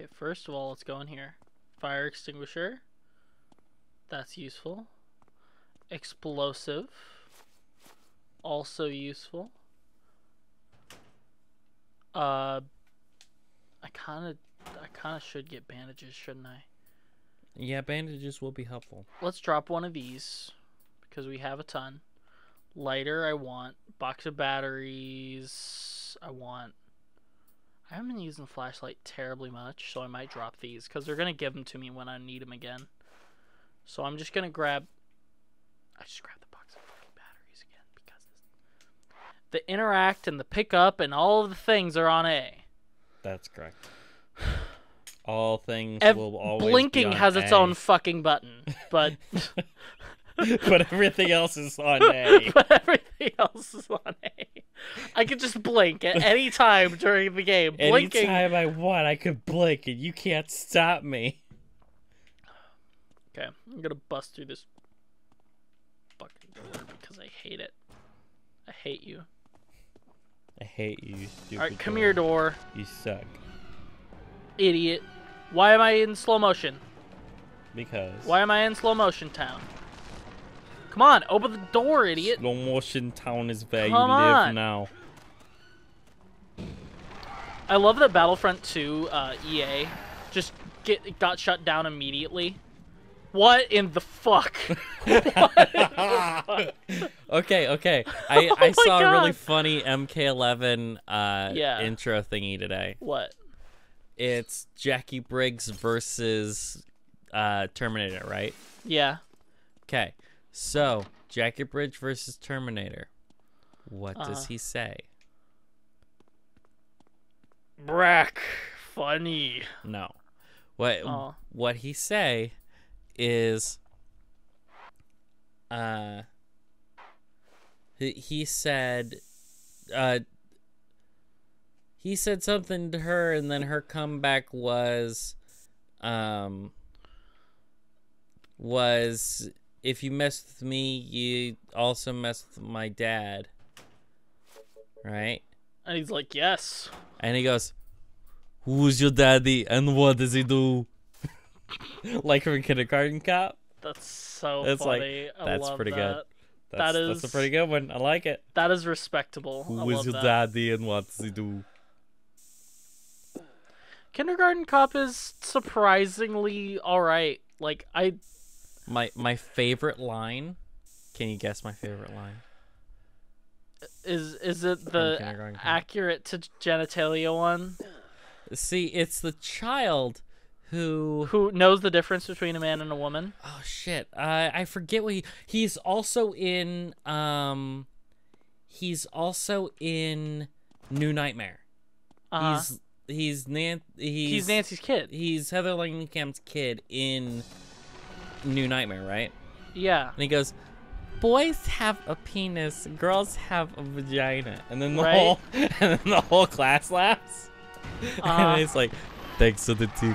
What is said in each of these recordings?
Okay, first of all, let's go in here. Fire extinguisher. That's useful. Explosive. Also useful. I kind of should get bandages, shouldn't I? Yeah, bandages will be helpful. Let's drop one of these because we have a ton. Lighter, I want. Box of batteries, I want. I haven't been using flashlight terribly much, so I might drop these because they're gonna give them to me when I need them again. So I'm just gonna grab. I just grabbed the box of fucking batteries again because the interact and the pickup and all of the things are on A. That's correct. All things will always blinking be on has its A. own fucking button, but but everything else is on A. but everything else is on A. I could just blink at any time during the game. Blinking. Anytime I want, I could blink, and you can't stop me. Okay, I'm gonna bust through this fucking door because I hate it. I hate you. I hate you, stupid. Alright, come here, door. You suck. Idiot. Why am I in slow motion? Because. Why am I in slow motion town? Come on, open the door, idiot. Slow motion town is where you Come live on. now. I love that Battlefront 2 EA just got shut down immediately. What in the fuck? What in the fuck? Okay. I my saw a really God. funny MK11 Yeah. intro thingy today. What? It's Jackie Briggs versus Terminator, right? Yeah. Okay. So, Jackie Briggs versus Terminator. What does he say? Brack. Funny. No. Oh. What he say is he said something to her, and then her comeback was if you mess with me, you also mess with my dad. Right? And he's like, yes. And he goes, "Who's your daddy and what does he do?" Like from Kindergarten Cop. That's so It's funny. like, I that's love pretty that. good. That's a pretty good one. I like it. That is respectable. Who I is love your that. daddy and what does he do? Kindergarten Cop is surprisingly alright. Like, My favorite line. Can you guess my favorite line? is it the Kindergarten Cop. accurate to genitalia one? See, it's the child who Who knows the difference between a man and a woman? oh shit. I forget what he's also in New Nightmare. He's Nancy's kid. He's Heather Langham's kid in New Nightmare, right? Yeah. And he goes, "Boys have a penis, girls have a vagina," and then Right. the whole class laughs. And he's like, "Thanks for the tip."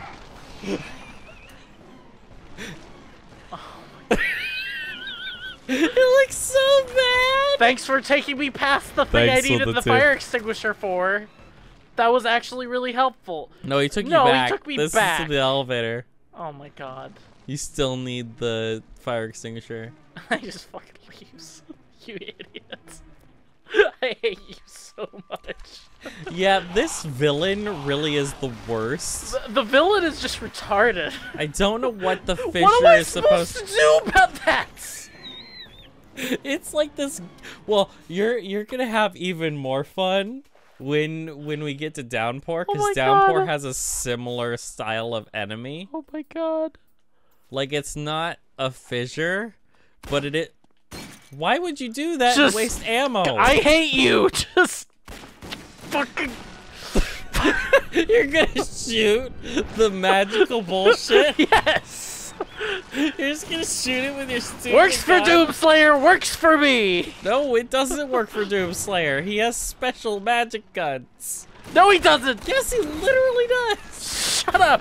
It looks so bad. Thanks for taking me past the thing Thanks I for needed the the tip. fire extinguisher for. That was actually really helpful. No, he took you No, he back. took me this back. is to the elevator. Oh my god. You still need the fire extinguisher. I just fucking leaves. You idiot. I hate you so much. Yeah, this villain really is the worst. The villain is just retarded. I don't know what the fissure What am I is supposed supposed to do about that? It's like this. Well, you're gonna have even more fun when we get to Downpour, Oh because my Downpour God. has a similar style of enemy. Oh my god. Like, it's not a fissure, but it. Why would you do that Just- and waste ammo? I hate you. Just fucking. You're gonna shoot the magical bullshit. Yes. You're just gonna shoot it with your stupid Works for gun? Doomslayer. Works for me. No, it doesn't work for Doomslayer. He has special magic guns. No, he doesn't. Yes, he literally does. Shut up.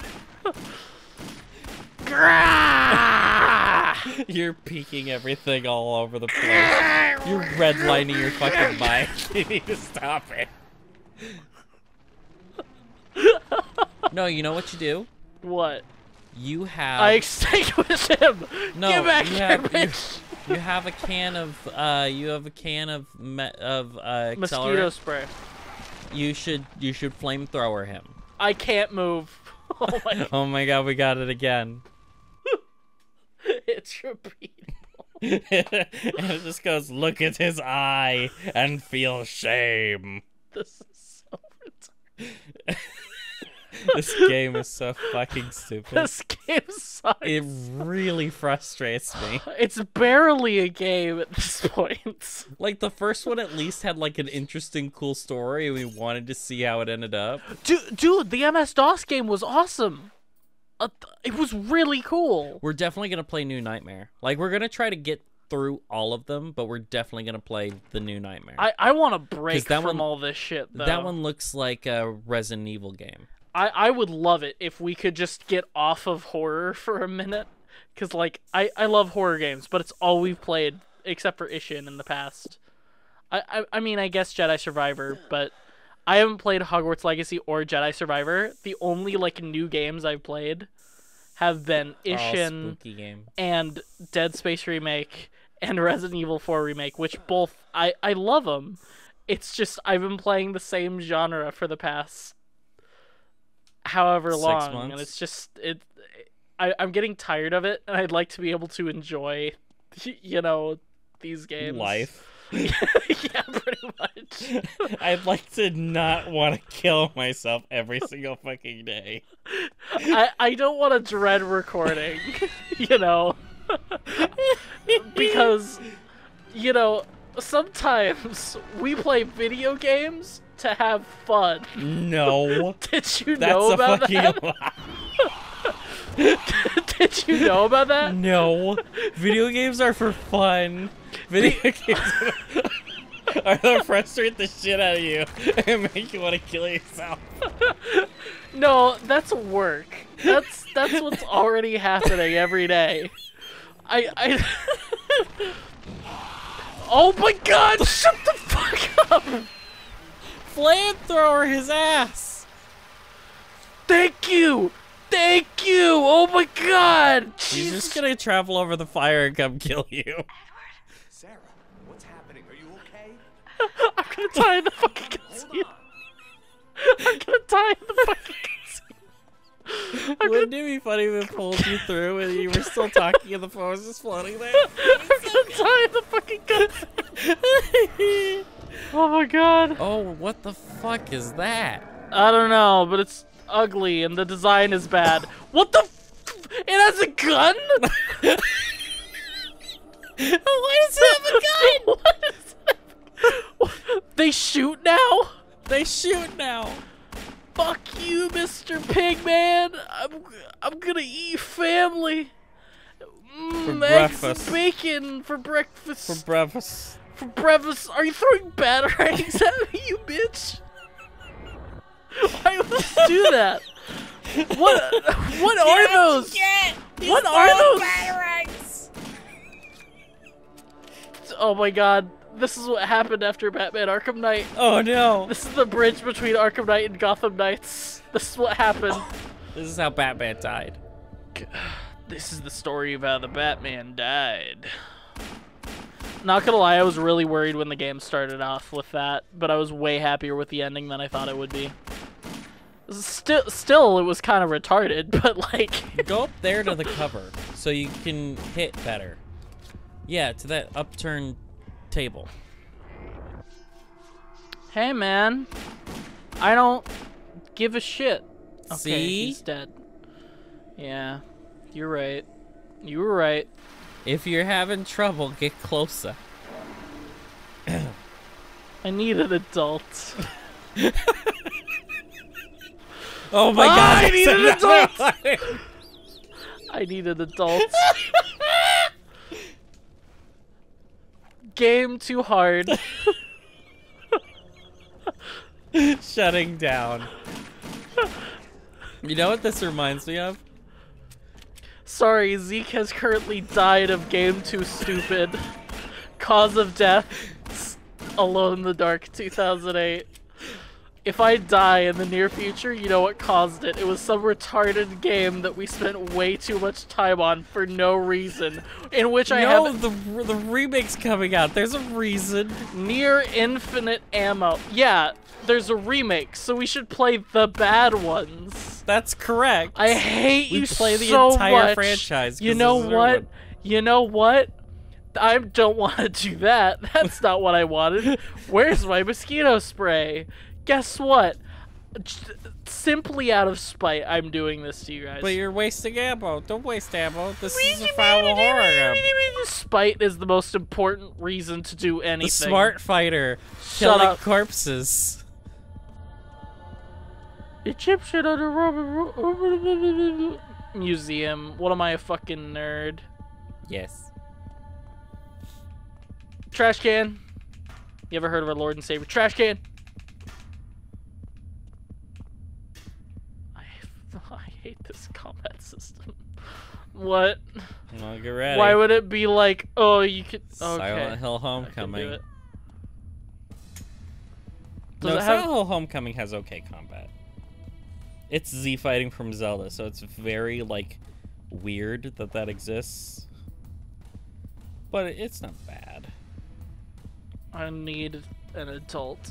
Grah! You're peeking everything all over the place. You're redlining your fucking bike. You need to stop it. No, you know what you do? What? You have. I extinguish him. No, Get back you here, have bitch. you have a can of Mosquito accelerant. spray. You should flamethrower him. I can't move. Oh my god. Oh my god, we got it again. It's repeatable. And it just goes, look at his eye and feel shame. This is so retarded. This game is so fucking stupid. This game sucks. It really frustrates me. It's barely a game at this point. Like, the first one at least had, like, an interesting, cool story, and we wanted to see how it ended up. Dude, the MS-DOS game was awesome. It was really cool. We're definitely going to play New Nightmare. Like, we're going to try to get through all of them, but we're definitely going to play the New Nightmare. I want to break that from one- all this shit, though. That one looks like a Resident Evil game. I would love it if we could just get off of horror for a minute. Because, like, I love horror games, but it's all we've played, except for Ishin in the past. I mean, I guess Jedi Survivor, but I haven't played Hogwarts Legacy or Jedi Survivor. The only, like, new games I've played have been Ishin Spooky game. and Dead Space Remake and Resident Evil 4 Remake, which both, I love them. It's just, I've been playing the same genre for the past however 6 long, months. and it's just I'm getting tired of it, and I'd like to be able to enjoy, you know, these games. Life. Yeah, pretty much. I'd like to not want to kill myself every single fucking day. I don't want to dread recording, you know, because, you know, sometimes we play video games to have fun. No. Did you That's know a about fucking that? lie. Did you know about that? No. Video games are for fun. Video games are to frustrate the shit out of you and make you want to kill yourself. No, that's work. That's what's already happening every day. I Oh my god, shut the fuck up! Flamethrower his ass! Thank you! Thank you! Oh my god! He's Jesus. just gonna travel over the fire and come kill you. Sarah, what's happening? Are you okay? I'm gonna die in the fucking cutscene. I'm gonna die in the fucking cutscene. Wouldn't it be funny if it pulled you through and you were still talking and the phone was just floating there? I'm gonna die in the fucking cutscene. Oh my god. Oh, what the fuck is that? I don't know, but it's ugly and the design is bad. What the it has a gun? Why does it have a gun? What is that? They shoot now? They shoot now. Fuck you, Mr. Pigman. I'm gonna eat family. For Eggs breakfast. and bacon for breakfast. For breakfast. For breakfast. Are you throwing batarangs at me, you bitch? Why would you do that? What are those? What are those? Batarangs. Oh my god. This is what happened after Batman Arkham Knight. Oh no. This is the bridge between Arkham Knight and Gotham Knights. This is what happened. This is how Batman died. This is the story of how the Batman died. Not gonna lie, I was really worried when the game started off with that, but I was way happier with the ending than I thought it would be. Still, it was kind of retarded, but like... Go up there to the cover so you can hit better. Yeah, to that upturned table. Hey, man. I don't give a shit. Okay, See? he's dead. Yeah, you're right. You were right. If you're having trouble, get closer. I need an adult. Oh my god! I that's need an another adult! one. I need an adult. Game too hard. Shutting down. You know what this reminds me of? Sorry, Zeke has currently died of game too stupid. Cause of death, Alone in the Dark 2008. if I die in the near future, you know what caused it. It was some retarded game that we spent way too much time on for no reason, in which I have the remake's coming out. There's a reason. near infinite ammo. Yeah, there's a remake, so we should play the bad ones. That's correct. I hate We you play the so entire much. franchise 'cause You know this is our what? one. You know what? I don't want to do that. That's not what I wanted. Where's my mosquito spray? Guess what? Simply out of spite, I'm doing this to you guys. But you're wasting ammo. Don't waste ammo. This is a foul horror game. Spite is the most important reason to do anything. The smart fighter Shut killing up. corpses. Egyptian underwater museum. What am I, a fucking nerd? Yes. Trash can. You ever heard of our Lord and Savior? Trash can. I hate this combat system. What? Well, get ready. Why would it be like, oh, you could... Okay. Silent Hill I can do Homecoming. it. No, Does it Silent have... Hill Homecoming has okay combat. It's Z fighting from Zelda, so it's very, like, weird that that exists. But it's not bad. I need an adult.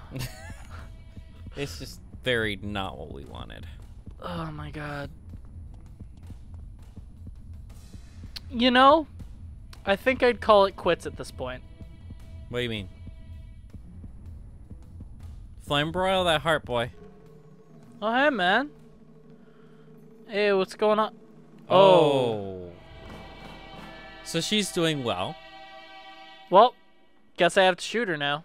It's just very not what we wanted. Oh my god. You know, I think I'd call it quits at this point. What do you mean? Flame broil that heart, boy. Oh, hey, man. Hey, what's going on? Oh. So she's doing well. Well, guess I have to shoot her now.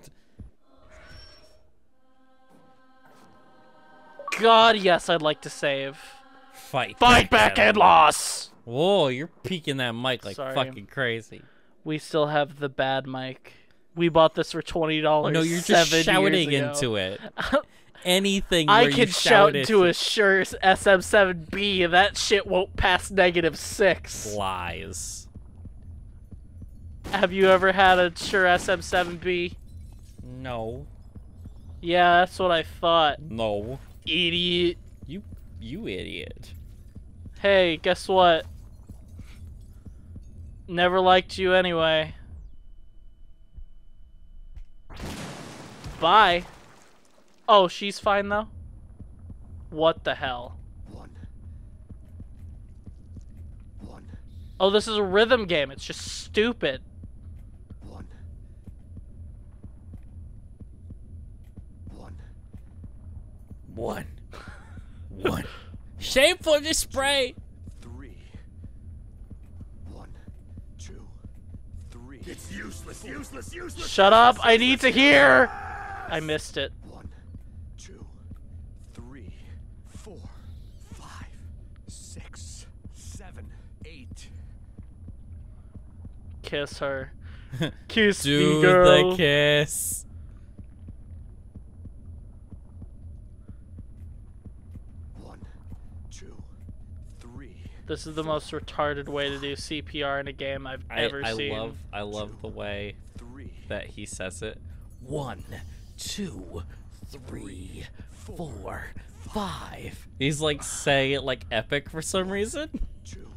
God, yes, I'd like to save. Fight Back and loss! Whoa, you're peeking that mic like Sorry. fucking crazy. We still have the bad mic. We bought this for $20. No, you're just 7 shouting years ago. into it. Anything I where you can shout into it a Shure SM7B and that shit won't pass -6. lies. Have you ever had a Shure SM7B? No. Yeah, that's what I thought. No. Idiot. You idiot. Hey, guess what? Never liked you anyway. Bye. Oh, she's fine though? What the hell? One. Oh, this is a rhythm game. It's just stupid. One. One. Shameful to spray. 3. 1, 2, 3. It's useless. Shut up. I need to hear. I missed it. 1, 2, 3, 4, 5, 6, 7, 8. Kiss her. Kiss me, Do girl. the kiss. 1, 2, 3. This is the most retarded way to do CPR in a game I've ever seen. I love the way 3. that he says it. 1, 2, 3, 4, 5. He's like saying it like epic for some reason. 2.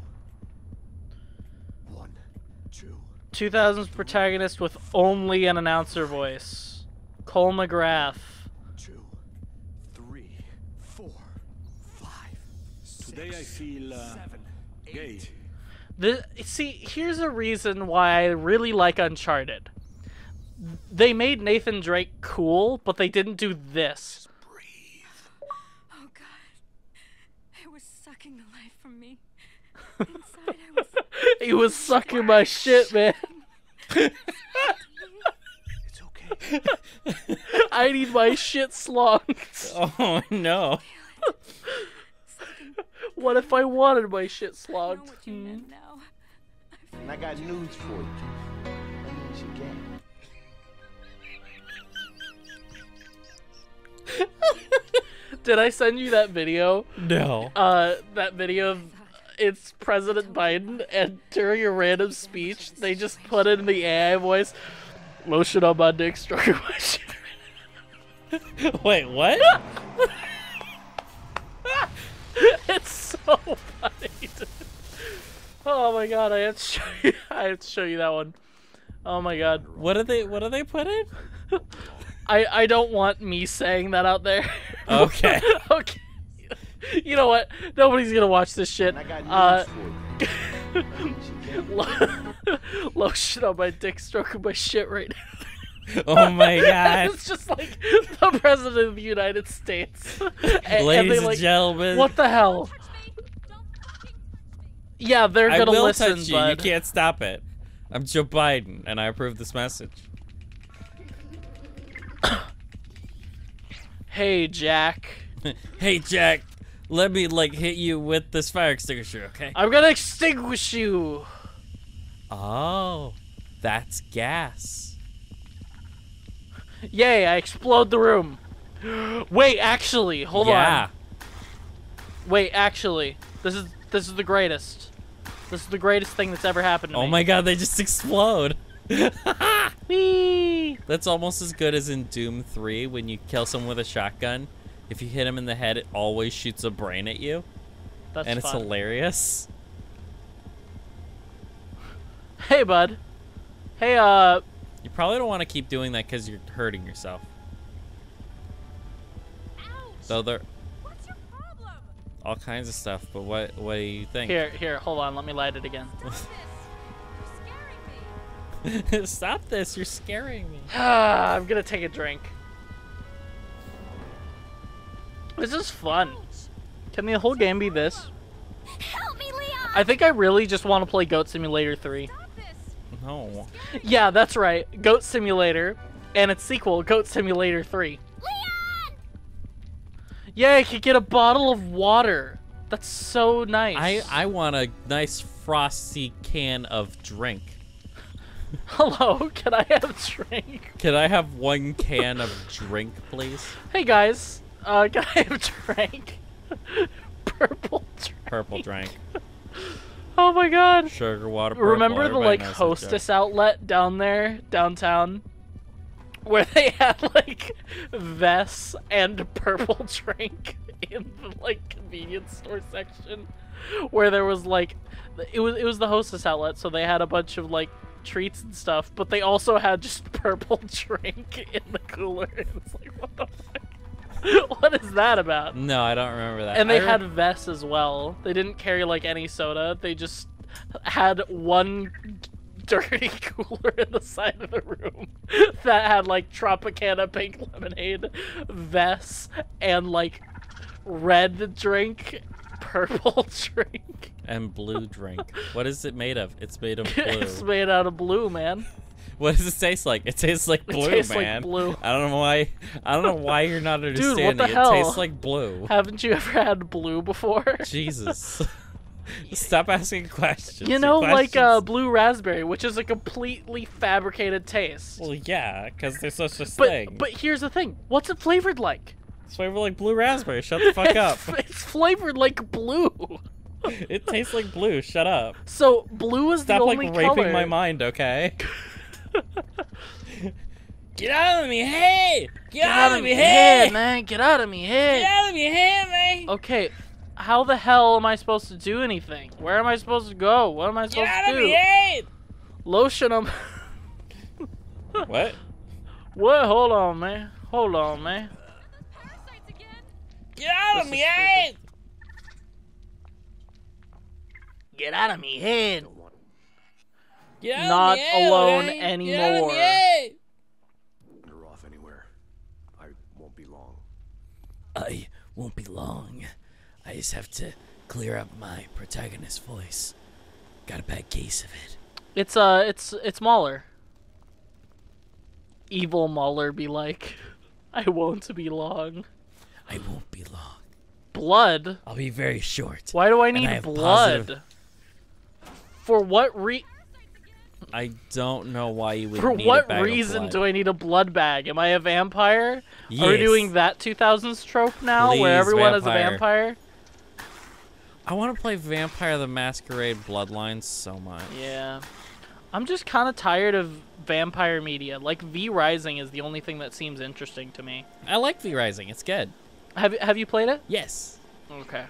1, 2. 2000s protagonist with only an announcer voice. Cole McGrath. 2, 3, 4, 5, 6. Today I feel 7, gay. 8. See, here's a reason why I really like Uncharted. They made Nathan Drake cool, but they didn't do this. Oh God, it was sucking the life from me. Inside I was He was sucking my shit, man. It's okay. I need my shit slogged. Oh no. What if I wanted my shit I know slogged? what you meant now. And I got news for you. That means you're gay. Did I send you that video? No. That video of it's President Biden, and during a random speech, they just put in the AI voice, lotion on my dick, stroking my shit. Wait, what? It's so funny. Dude. Oh my god, I have to show you. I have to show you that one. Oh my god. What do they put in? I don't want me saying that out there. Okay. Okay. You know what? Nobody's gonna watch this shit. And I got news for you. Lotion on my dick, stroking my shit right now. Oh my god. It's just like the president of the United States. And Ladies they and like, gentlemen. what the hell? Yeah, they're I gonna will listen, touch you. bud. You can't stop it. I'm Joe Biden, and I approve this message. Hey, Jack. Hey, Jack. Let me, like, hit you with this fire extinguisher, okay? I'm gonna extinguish you. Oh. That's gas. Yay, I explode the room. Wait, actually, hold Yeah. on. Wait, actually, this is the greatest. This is the greatest thing that's ever happened to me. Oh my god, they just explode. Whee! That's almost as good as in Doom 3 when you kill someone with a shotgun. If you hit him in the head, it always shoots a brain at you. That's And it's fun. hilarious. Hey, bud. Hey, You probably don't want to keep doing that because you're hurting yourself. Though there What's your problem? all kinds of stuff, but what do you think? here, hold on, let me light it again. Stop this. You're scaring me. Stop this, you're scaring me. I'm gonna take a drink. This is fun. Can the whole game be this? Help me, Leon! I think I really just want to play Goat Simulator 3. Stop this. No. Yeah, that's right. Goat Simulator and its sequel, Goat Simulator 3. Leon! Yeah, I could get a bottle of water. That's so nice. I want a nice frosty can of drink. Hello, can I have a drink? Can I have one can of drink, please? Hey guys, can I have a drink? Purple drink. Purple drink. Oh my god. Sugar water. Purple. Remember the Everybody like knows that Hostess joke. outlet down there, downtown? Where they had like Vess and purple drink in the like convenience store section. Where there was like it was the Hostess outlet, so they had a bunch of like treats and stuff, but they also had just purple drink in the cooler. It's like, what the fuck? What is that about? No, I don't remember that. And they I had Vess as well. They didn't carry like any soda. They just had one dirty cooler in the side of the room that had like Tropicana pink lemonade, Vess, and like red drink, purple drink. And blue drink. What is it made of? It's made of blue. It's made out of blue, man. What does it taste like? It tastes like blue, tastes like man. blue. I don't know why. I don't know why you're not understanding. what the hell? It tastes like blue. Haven't you ever had blue before? Jesus. Stop asking questions. You know, Your like questions- blue raspberry, which is a completely fabricated taste. Well, yeah, because there's such a thing. But here's the thing. What's it flavored like? It's flavored like blue raspberry. Shut the fuck up. It's flavored like blue. It tastes like blue. Shut up. So blue is Stop the like only raping color. my mind, okay? Get out of me, hey! Get out of me, hey! man! Get out of me head! Get out of me, hey, man! Okay, how the hell am I supposed to do anything? Where am I supposed to go? What am I Get supposed out to of do? me, hey! Lotion them. What? What? Hold on, man. Hold on, man. Parasites again? Get out This of me, is hey! Get out of me head. Get out Not of me, hey, alone okay? Get out of anymore. me, hey! You're off anywhere. I won't be long. I won't be long. I just have to clear up my protagonist voice. Got a bad case of it. It's Mauler. Evil Mauler be like, I won't be long. I won't be long. Blood? I'll be very short. Why do I And need I have blood? positive- For what I don't know why you would For need a what bag of reason blood. do I need a blood bag? Am I a vampire? Are we Yes. doing that 2000s trope now, Please, where everyone is a vampire. vampire? I want to play Vampire the Masquerade Bloodlines so much. Yeah. I'm just kind of tired of vampire media. Like, V Rising is the only thing that seems interesting to me. I like V Rising. It's good. Have you played it? Yes. Okay.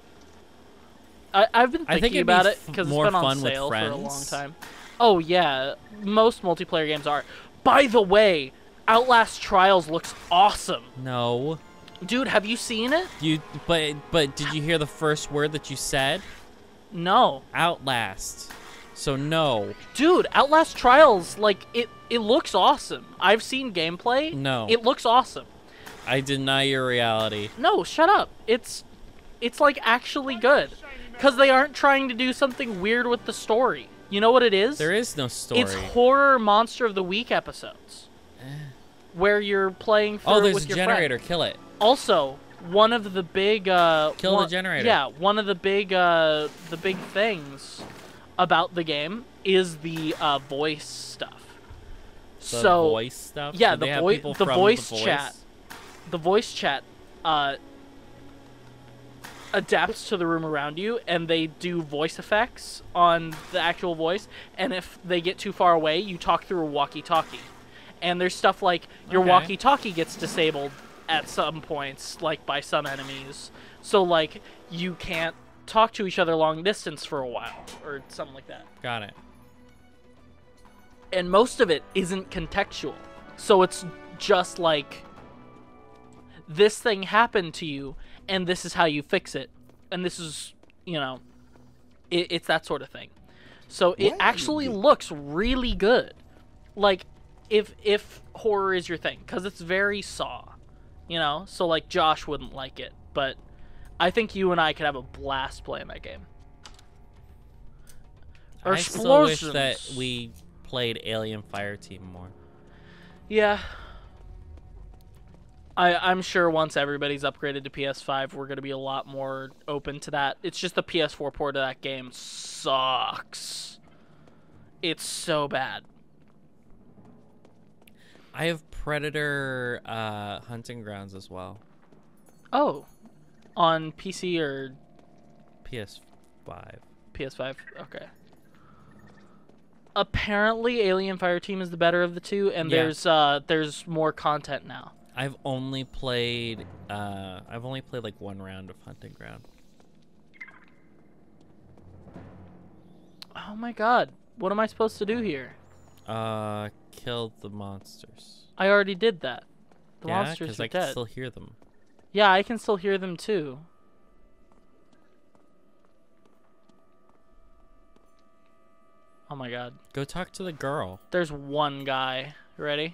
I've been I think thinking it'd be about it because it's more been on fun with sale for a long friends. time. Oh yeah, most multiplayer games are. By the way, Outlast Trials looks awesome. No. Dude, have you seen it? But did you hear the first word that you said? No. Outlast. So no. Dude, Outlast Trials, like, it looks awesome. I've seen gameplay. No. It looks awesome. I deny your reality. No, shut up. It's like actually good. Because they aren't trying to do something weird with the story. You know what it is? There is no story. It's horror Monster of the Week episodes. Where you're playing through Oh, there's with a your generator. friend. Kill it. Also, one of the big Kill the generator. Yeah, one of the big things about the game is the voice stuff. The So voice stuff. yeah, Do they the have voice people the from voice The Voice? chat. The voice chat adapts to the room around you, and they do voice effects on the actual voice, and if they get too far away, you talk through a walkie-talkie. And there's stuff like your Okay. walkie-talkie gets disabled at some points, like by some enemies. So like you can't talk to each other long distance for a while, or something like that. Got it. And most of it isn't contextual. So it's just like, this thing happened to you, and this is how you fix it. And this is, it's that sort of thing. So it actually looks really good. Like, if horror is your thing, because it's very Saw, So, like, Josh wouldn't like it, but I think you and I could have a blast playing that game. Or I still wish explosions. that we played Alien Fireteam more. Yeah. I'm sure once everybody's upgraded to PS5, we're going to be a lot more open to that. It's just the PS4 port of that game sucks. It's so bad. I have Predator Hunting Grounds as well. Oh. On PC or PS5. PS5? Okay. Apparently, Alien Fireteam is the better of the two, and Yeah. there's more content now. I've only played like one round of Hunting Ground. Oh my god. What am I supposed to do here? Kill the monsters. I already did that. The Yeah, monsters because are I can dead. still hear them. Yeah, I can still hear them too. Oh my god. Go talk to the girl. There's one guy. You ready?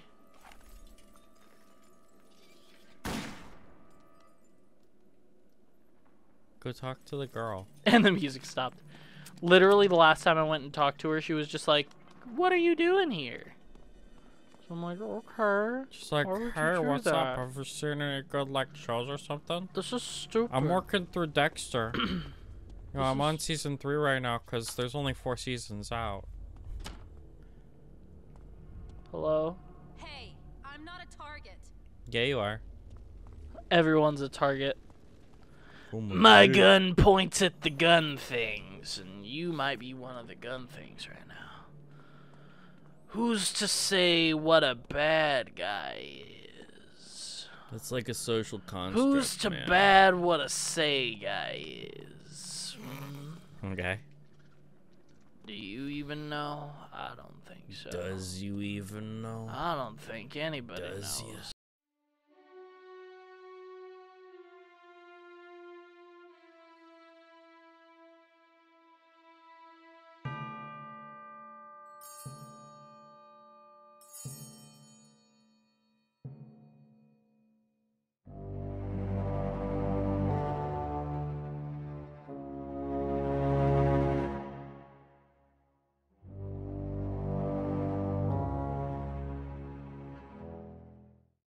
Go talk to the girl. And the music stopped. Literally, the last time I went and talked to her, she was just like, "What are you doing here?" So I'm like, "Okay." She's like, Why would you hey, do what's up? that? Have you seen any good like shows or something? This is stupid. I'm working through Dexter. I'm on season 3 right now because there's only 4 seasons out. Hello? Hey, I'm not a target. Yeah, you are. Everyone's a target. Oh My gun points at the gun things, and you might be one of the gun things right now. Who's to say what a bad guy is? That's like a social construct. Who's to man. bad what a say guy is? Okay. Do you even know? I don't think so. Does you even know? I don't think anybody Does knows. ya?